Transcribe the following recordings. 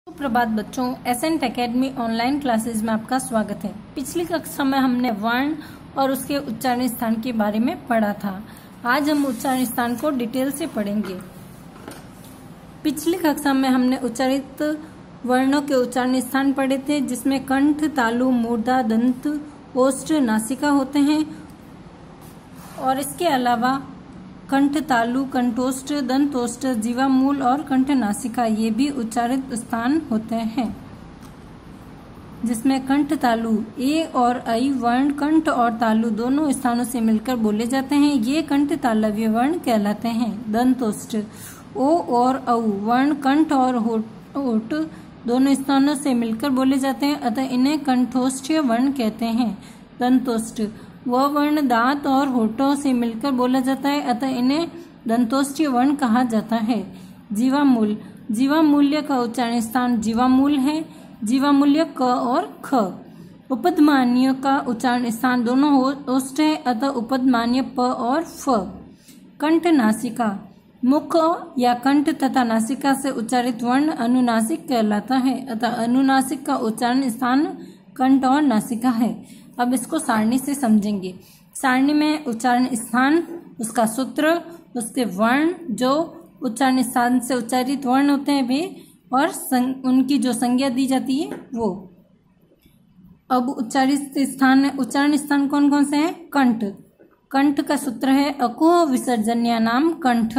सुप्रभात बच्चों, accent academy online classes में आपका स्वागत है। पिछली कक्षा में हमने वर्ण और उसके उच्चारण स्थान के बारे में पढ़ा था। आज हम उच्चारण स्थान को डिटेल से पढ़ेंगे। पिछली कक्षा में हमने उच्चारित वर्णों के उच्चारण स्थान पढ़े थे, जिसमें कंठ, तालु, मूर्धा, दंत, ओष्ठ, नासिका होते हैं और इसके अलावा कंठ, तालु, कंठोष्ठ, दंतोष्ठ, जीवामूल और कंठ नासिका ये भी उच्चारित स्थान होते हैं, जिसमें कंठ, तालु, ए और ऐ वर्ण कंठ और तालु दोनों स्थानों से मिलकर बोले जाते हैं। ये कंठ तालव्य वर्ण कहलाते हैं। दंतोष्ठ, ओ और औ वर्ण कंठ और होठ दोनों स्थानों से मिलकर बोले जाते हैं, अतः इन्हें कंठोष्ठीय वर्ण कहते हैं। दंतोष्ठ, वह वर्ण दांत और होठों से मिलकर बोला जाता है, अतः इन्हें दंतोष्ठीय वर्ण कहा जाता है। जीवामूल, जीवामूल्य का उच्चारण स्थान जीवामूल है। जीवामूल्य क और ख। उपधमान्य का उच्चारण स्थान दोनों ओष्ठ है, अतः उपधमान्य प और फ। कंठ, नासिका, मुख या कंठ तथा नासिका से उच्चारित वर्ण अनुनासिक कहलाता है, अतः अनुनासिक का उच्चारण स्थान कंठ और नासिका है। अब इसको सारणी से समझेंगे। सारणी में उच्चारण स्थान, उसका सूत्र, उसके वर्ण जो उच्चारण स्थान से उच्चारित वर्ण होते हैं वे, और उनकी जो संज्ञा दी जाती है वो। अब उच्चारण स्थान कौन कौन से हैं? कंठ। कंठ का सूत्र है अकुह विसर्जन्या नाम कंठ,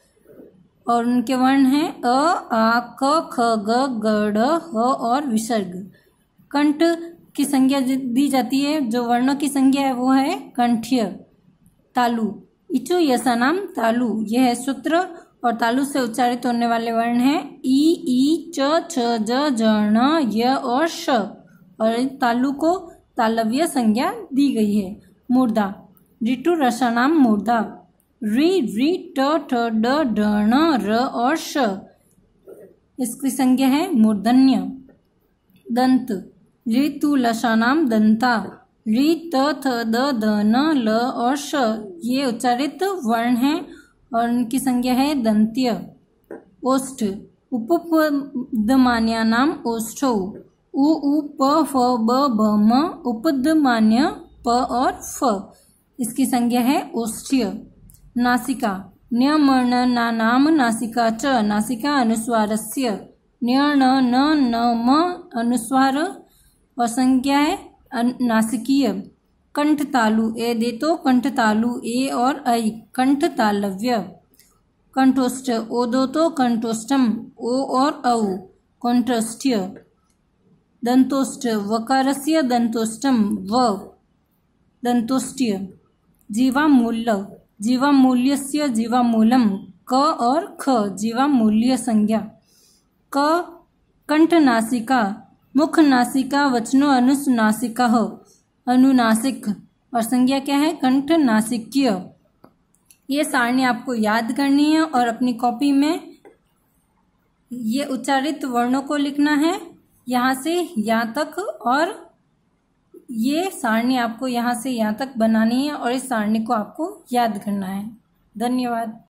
और उनके वर्ण हैं अ, आ, क, ख, ग, ग, ड़, ह और विसर्ग। कंठ की संज्ञा दी जाती है, जो वर्णों की संज्ञा है वो है कंठीय। तालु, इचु यसा नाम तालु, यह है सूत्र, और तालु से उच्चारित होने वाले वर्ण हैं ई, च, छ, ज, ण, य और श, और तालु को तालव्य संज्ञा दी गई है। मूर्धा, ऋतु रसा नाम मूर्धा, री, ट, ड, ण, र और श, इसकी संज्ञा है मूर्धन्य। दंत, ऋतु लशा नाम दंता, री, त, थ, द, न, ल और श, ये उच्चारित वर्ण हैं और उनकी संज्ञा है दंत्य। ओष्ठ, उपपदमान्या नाम ओष्ठौ, उ, प, फ, ब, भ, म, उपपदमान्य प और फ, इसकी संज्ञा है ओष्ठीय। नासिका, न्यमर्णना नाम नासिका च, नासिका अनुस्वारस्य, न्यण, न, म अनुस्वार और संज्ञा है नासिकीय। कंठ तालु, ए दे तो कंठ तालु, ए और ऐ कंठ तालव्य। कंठोष्ठ, ओ दो तो कंठोष्ठम, ओ और औ कंठोष्ठीय। दंतोष्ठ, वकारस्य दंतोष्ठम, व दंतोष्ठीय। जीवामूल्य, जीवामूल्यस्य जीवामूलम, क और ख जीवामूल्य संज्ञा। क कंठ नासिका, मुख नासिका वचनो अनुनासिका हो, अनुनासिक, और संज्ञा क्या है? कंठ नासिकीय। ये सारणी आपको याद करनी है और अपनी कॉपी में ये उच्चारित वर्णों को लिखना है, यहाँ से यहाँ तक, और ये सारणी आपको यहाँ से यहाँ तक बनानी है और इस सारणी को आपको याद करना है। धन्यवाद।